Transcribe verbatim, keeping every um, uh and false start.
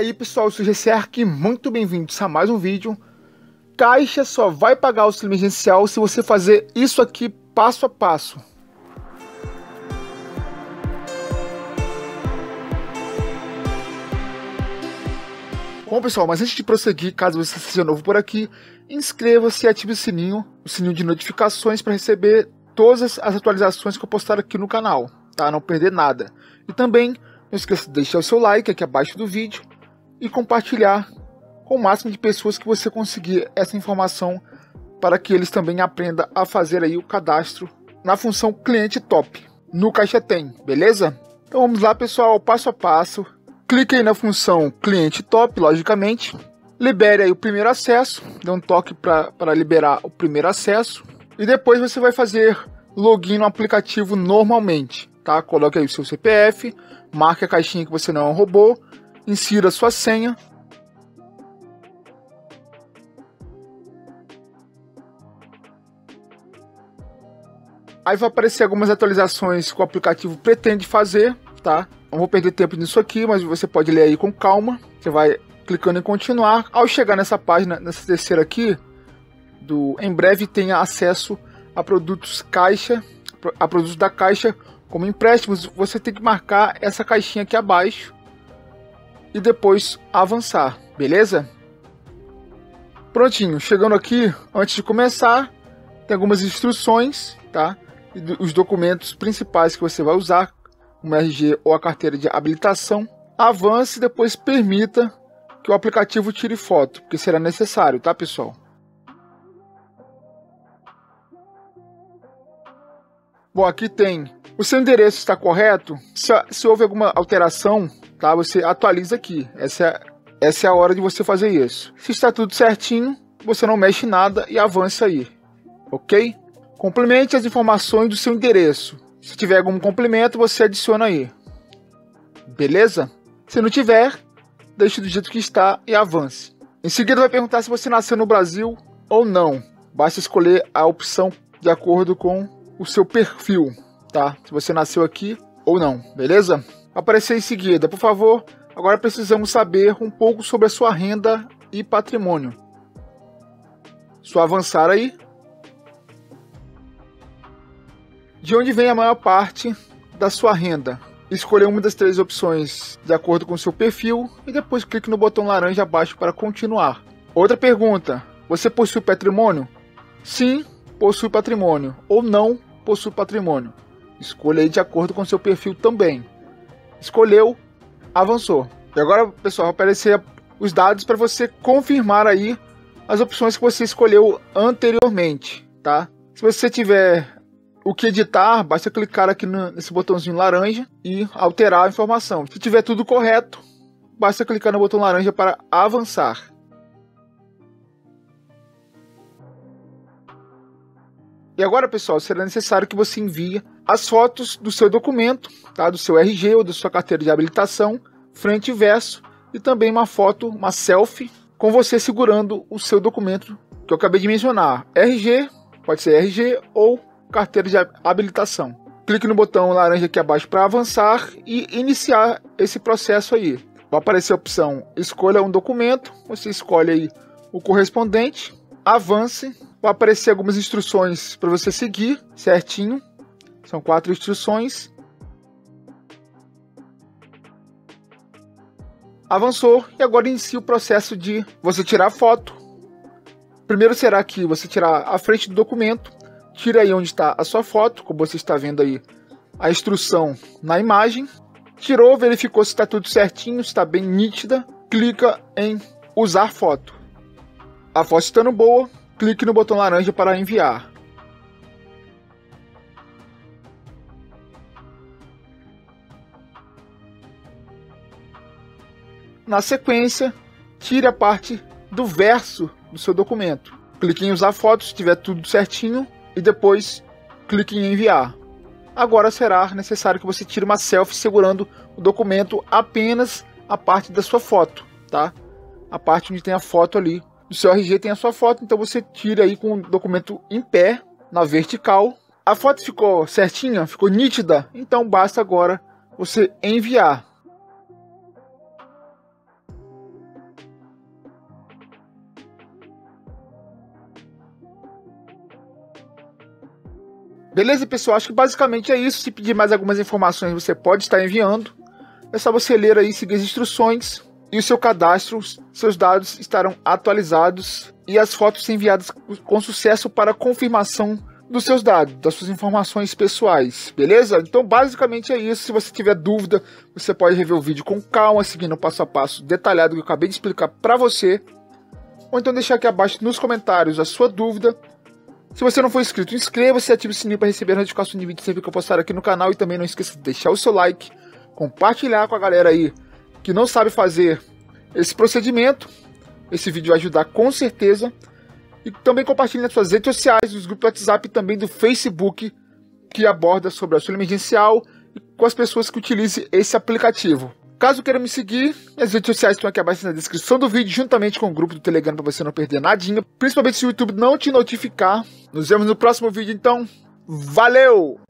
aí pessoal, eu sou o G C Ark, muito bem-vindos a mais um vídeo. Caixa só vai pagar o auxílio emergencial se você fazer isso aqui passo a passo. Bom pessoal, mas antes de prosseguir, caso você seja novo por aqui, inscreva-se e ative o sininho, o sininho de notificações para receber todas as atualizações que eu postar aqui no canal, tá? Não perder nada. E também não esqueça de deixar o seu like aqui abaixo do vídeo e compartilhar com o máximo de pessoas que você conseguir essa informação para que eles também aprendam a fazer aí o cadastro na função cliente top no Caixa Tem, beleza? Então vamos lá pessoal, passo a passo. Clique aí na função cliente top, logicamente. Libere aí o primeiro acesso, dê um toque para liberar o primeiro acesso. E depois você vai fazer login no aplicativo normalmente, tá? Coloque aí o seu C P F, marque a caixinha que você não é um robô, insira a sua senha. Aí vai aparecer algumas atualizações que o aplicativo pretende fazer, tá? Não vou perder tempo nisso aqui, mas você pode ler aí com calma. Você vai clicando em continuar. Ao chegar nessa página, nessa terceira aqui, do em breve tenha acesso a produtos Caixa, a produtos da Caixa como empréstimos, você tem que marcar essa caixinha aqui abaixo e depois avançar, beleza? Prontinho, chegando aqui, antes de começar, tem algumas instruções, tá? E do, os documentos principais que você vai usar, como R G ou a carteira de habilitação. Avance e depois permita que o aplicativo tire foto, porque será necessário, tá pessoal? Bom, aqui tem o seu endereço está correto. Se, se houve alguma alteração, tá? Você atualiza aqui. Essa é, essa é a hora de você fazer isso. Se está tudo certinho, você não mexe nada e avance aí, ok? Complemente as informações do seu endereço. Se tiver algum complemento, você adiciona aí. Beleza? Se não tiver, deixe do jeito que está e avance. Em seguida vai perguntar se você nasceu no Brasil ou não. Basta escolher a opção de acordo com o seu perfil, tá? Se você nasceu aqui ou não, beleza? Vai aparecer em seguida, por favor, agora precisamos saber um pouco sobre a sua renda e patrimônio. Só avançar aí. De onde vem a maior parte da sua renda? Escolha uma das três opções de acordo com o seu perfil e depois clique no botão laranja abaixo para continuar. Outra pergunta, você possui patrimônio? Sim, possui patrimônio, ou não possui patrimônio. Escolha aí de acordo com o seu perfil também. Escolheu, avançou. E agora, pessoal, vai aparecer os dados para você confirmar aí as opções que você escolheu anteriormente, tá? Se você tiver o que editar, basta clicar aqui nesse botãozinho laranja e alterar a informação. Se tiver tudo correto, basta clicar no botão laranja para avançar. E agora, pessoal, será necessário que você envie as fotos do seu documento, tá? Do seu R G ou da sua carteira de habilitação, frente e verso, e também uma foto, uma selfie, com você segurando o seu documento que eu acabei de mencionar. R G, pode ser R G ou carteira de habilitação. Clique no botão laranja aqui abaixo para avançar e iniciar esse processo aí. Vai aparecer a opção escolha um documento, você escolhe aí o correspondente, avance, vai aparecer algumas instruções para você seguir certinho, são quatro instruções. Avançou e agora inicia o processo de você tirar a foto. Primeiro será que você tirar a frente do documento. Tira aí onde está a sua foto, como você está vendo aí a instrução na imagem. Tirou, verificou se está tudo certinho, se está bem nítida. Clica em usar foto. A foto estando boa, clique no botão laranja para enviar. Na sequência, tire a parte do verso do seu documento. Clique em usar foto se estiver tudo certinho. E depois clique em enviar. Agora será necessário que você tire uma selfie segurando o documento apenas a parte da sua foto, tá? A parte onde tem a foto ali. Do seu R G tem a sua foto, então você tira aí com o documento em pé, na vertical. A foto ficou certinha, ficou nítida, então basta agora você enviar. Beleza, pessoal? Acho que basicamente é isso. Se pedir mais algumas informações, você pode estar enviando. É só você ler aí, seguir as instruções e o seu cadastro, seus dados estarão atualizados e as fotos enviadas com sucesso para confirmação dos seus dados, das suas informações pessoais, beleza? Então basicamente é isso. Se você tiver dúvida, você pode rever o vídeo com calma, seguindo o passo a passo detalhado que eu acabei de explicar para você, ou então deixar aqui abaixo nos comentários a sua dúvida. Se você não for inscrito, inscreva-se e ative o sininho para receber a notificação de vídeo sempre que eu postar aqui no canal, e também não esqueça de deixar o seu like, compartilhar com a galera aí que não sabe fazer esse procedimento. Esse vídeo vai ajudar com certeza. E também compartilhe nas suas redes sociais, nos grupos do WhatsApp e também do Facebook, que aborda sobre auxílio emergencial e com as pessoas que utilizem esse aplicativo. Caso queira me seguir, as redes sociais estão aqui abaixo na descrição do vídeo, juntamente com o grupo do Telegram para você não perder nadinha. Principalmente se o YouTube não te notificar. Nos vemos no próximo vídeo, então. Valeu!